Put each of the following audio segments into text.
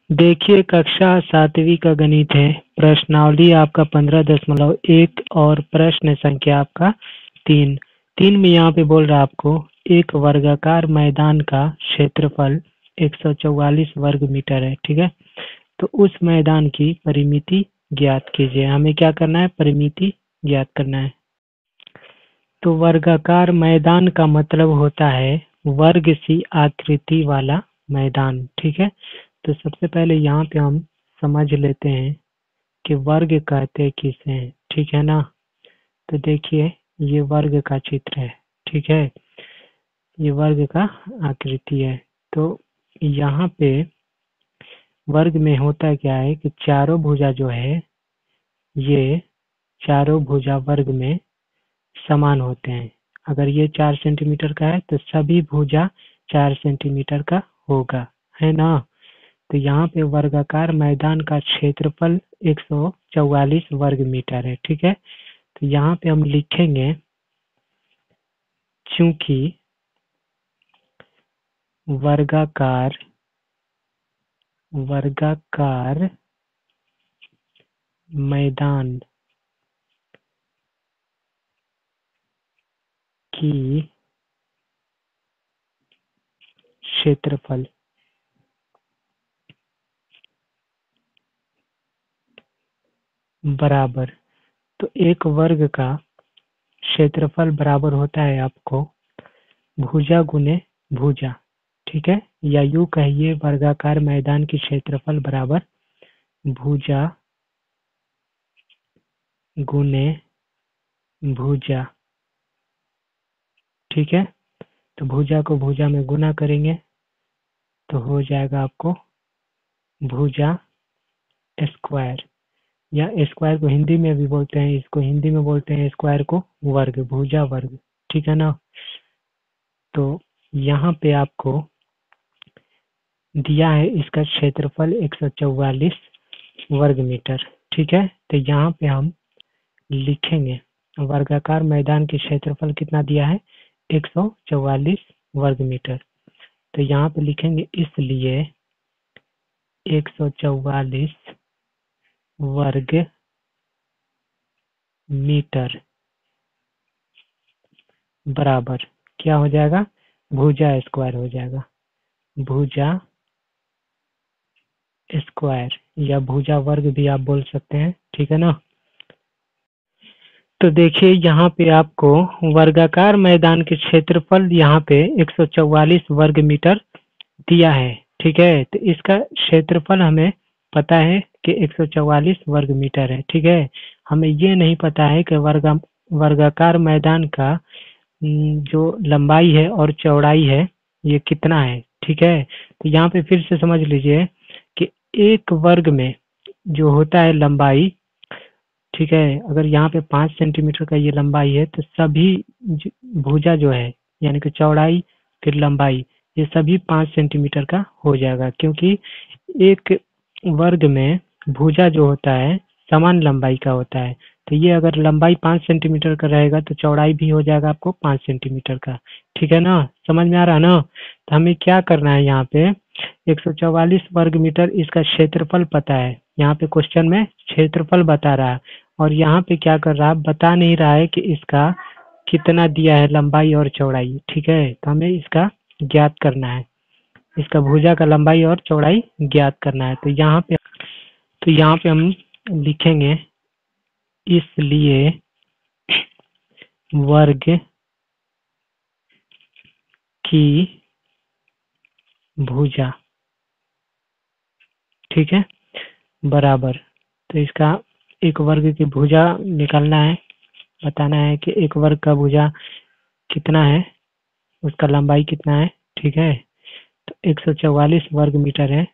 देखिए कक्षा 7वीं का गणित है। प्रश्नावली आपका 15.1 और प्रश्न संख्या आपका 3। 3 में यहाँ पे बोल रहा है आपको एक वर्गाकार मैदान का क्षेत्रफल 144 वर्ग मीटर है। ठीक है, तो उस मैदान की परिमिति ज्ञात कीजिए। हमें क्या करना है? परिमिति ज्ञात करना है। तो वर्गाकार मैदान का मतलब होता है वर्ग सी आकृति वाला मैदान। ठीक है, तो सबसे पहले यहाँ पे हम समझ लेते हैं कि वर्ग कहते किसे हैं। ठीक है ना, तो देखिए ये वर्ग का चित्र है। ठीक है, ये वर्ग का आकृति है। तो यहाँ पे वर्ग में होता क्या है कि चारों भुजा जो है ये चारों भुजा वर्ग में समान होते हैं। अगर ये 4 सेंटीमीटर का है तो सभी भुजा 4 सेंटीमीटर का होगा, है ना। तो यहाँ पे वर्गाकार मैदान का क्षेत्रफल 144 वर्ग मीटर है। ठीक है, तो यहाँ पे हम लिखेंगे चूंकि वर्गाकार मैदान की क्षेत्रफल बराबर, तो एक वर्ग का क्षेत्रफल बराबर होता है आपको भुजा गुने भुजा। ठीक है, या यूं कहिए वर्गाकार मैदान की क्षेत्रफल बराबर भुजा गुने भुजा। ठीक है, तो भुजा को भुजा में गुना करेंगे तो हो जाएगा आपको भुजा स्क्वायर, या स्क्वायर को हिंदी में भी बोलते हैं, इसको हिंदी में बोलते हैं स्क्वायर को वर्ग, भुजा वर्ग। ठीक है ना, तो यहाँ पे आपको दिया है इसका क्षेत्रफल 144 वर्ग मीटर। ठीक है, तो यहाँ पे हम लिखेंगे वर्गाकार मैदान की क्षेत्रफल कितना दिया है 144 वर्ग मीटर। तो यहाँ पे लिखेंगे इसलिए 144 वर्ग मीटर बराबर क्या हो जाएगा? भुजा स्क्वायर हो जाएगा, भुजा स्क्वायर या भुजा वर्ग भी आप बोल सकते हैं। ठीक है ना, तो देखिए यहाँ पे आपको वर्गाकार मैदान के क्षेत्रफल यहाँ पे 144 वर्ग मीटर दिया है। ठीक है, तो इसका क्षेत्रफल हमें पता है कि 144 वर्ग मीटर है। ठीक है, हमें ये नहीं पता है कि वर्गाकार मैदान का जो लंबाई है और चौड़ाई है ये कितना है। ठीक है, तो यहाँ पे फिर से समझ लीजिए कि एक वर्ग में जो होता है लंबाई, ठीक है, अगर यहाँ पे 5 सेंटीमीटर का ये लंबाई है तो सभी भुजा जो है यानी कि चौड़ाई फिर लंबाई ये सभी 5 सेंटीमीटर का हो जाएगा, क्योंकि एक वर्ग में भुजा जो होता है समान लंबाई का होता है। तो ये अगर लंबाई 5 सेंटीमीटर का रहेगा तो चौड़ाई भी हो जाएगा आपको 5 सेंटीमीटर का। ठीक है ना, समझ में आ रहा ना। तो हमें क्या करना है, यहाँ पे 144 वर्ग मीटर इसका क्षेत्रफल पता है, यहाँ पे क्वेश्चन में क्षेत्रफल बता रहा है और यहाँ पे क्या कर रहा है बता नहीं रहा है कि इसका कितना दिया है लंबाई और चौड़ाई। ठीक है, तो हमें इसका ज्ञात करना है, इसका भुजा का लंबाई और चौड़ाई ज्ञात करना है। तो यहाँ पे हम लिखेंगे इसलिए वर्ग की भुजा, ठीक है, बराबर, तो इसका एक वर्ग की भुजा निकालना है, बताना है कि एक वर्ग का भुजा कितना है, उसका लंबाई कितना है। ठीक है, तो 144 वर्ग मीटर है,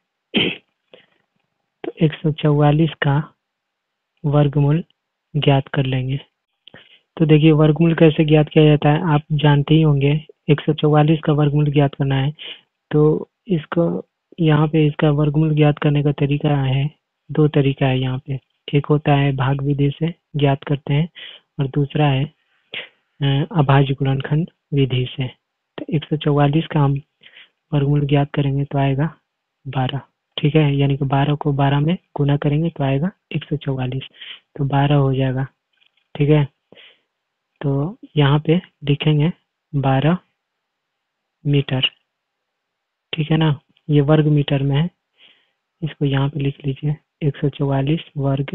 तो 144 का वर्गमूल ज्ञात कर लेंगे। तो देखिए वर्गमूल कैसे ज्ञात किया जाता है आप जानते ही होंगे। 144 का वर्गमूल ज्ञात करना है तो इसको यहाँ पे इसका वर्गमूल ज्ञात करने का तरीका है, दो तरीका है यहाँ पे। एक होता है भाग विधि से ज्ञात करते हैं और दूसरा है अभाज्य गुणनखंड विधि से। तो 144 का हम वर्गमूल ज्ञात करेंगे तो आएगा 12। ठीक है, यानी कि 12 को 12 में गुना करेंगे तो आएगा 144, तो 12 हो जाएगा। ठीक है, तो यहाँ पे लिखेंगे 12 मीटर। ठीक है ना, ये वर्ग मीटर में है, इसको यहाँ पे लिख लीजिए 144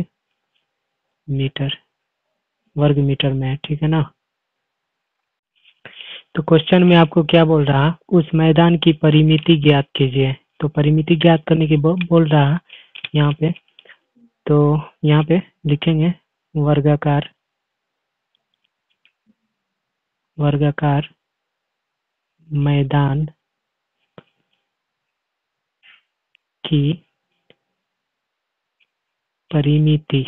वर्ग मीटर में है। ठीक है ना, तो क्वेश्चन में आपको क्या बोल रहा, उस मैदान की परिमिति ज्ञात कीजिए। तो परिमिति ज्ञात करने की बोल रहा यहाँ पे, तो यहाँ पे लिखेंगे वर्गाकार मैदान की परिमिति।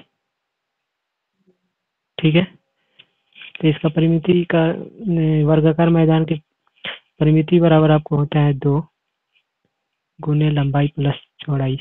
ठीक है, तो इसका परिमिति का वर्गाकार मैदान की परिमिति बराबर आपको होता है 2 गुने लंबाई प्लस चौड़ाई।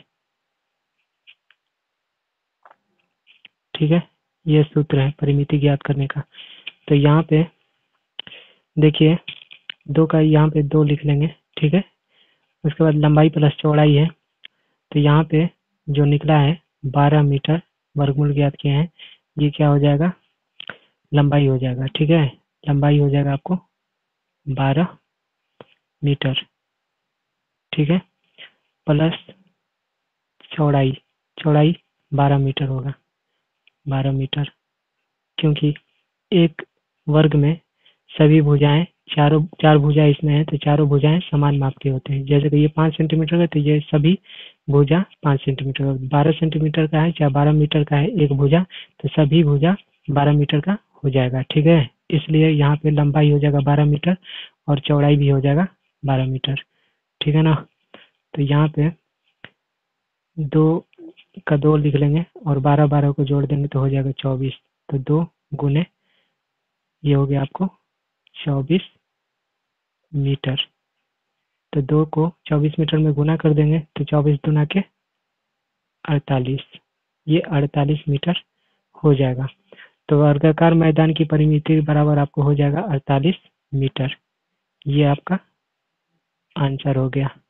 ठीक है, ये सूत्र है परिमिति ज्ञात करने का। तो यहाँ पे देखिए 2 का यहाँ पे 2 लिख लेंगे। ठीक है, उसके बाद लंबाई प्लस चौड़ाई है, तो यहाँ पे जो निकला है 12 मीटर वर्गमूल ज्ञात किए हैं, ये क्या हो जाएगा, लंबाई हो जाएगा। ठीक है, लंबाई हो जाएगा आपको 12 मीटर। ठीक है, प्लस चौड़ाई 12 मीटर होगा, 12 मीटर, क्योंकि एक वर्ग में सभी भुजाएं चार भुजाएं इसमें है, तो चारों भुजाएं समान माप के होते हैं। जैसे कि ये 5 सेंटीमीटर का, तो ये सभी भुजा 5 सेंटीमीटर का, 12 सेंटीमीटर का है चाहे 12 मीटर का है एक भुजा, तो सभी भुजा 12 मीटर का हो जाएगा। ठीक है, इसलिए यहाँ पे लंबाई हो जाएगा 12 मीटर और चौड़ाई भी हो जाएगा 12 मीटर। ठीक है ना, तो यहाँ पे 2 का 2 लिख लेंगे और 12 को जोड़ देंगे तो हो जाएगा 24, तो 2 गुने ये हो गया आपको 24 मीटर। तो 2 को 24 मीटर में गुना कर देंगे तो 24 दुना के 48, ये 48 मीटर हो जाएगा। तो वर्गाकार मैदान की परिमिति बराबर आपको हो जाएगा 48 मीटर। ये आपका आंसर हो गया।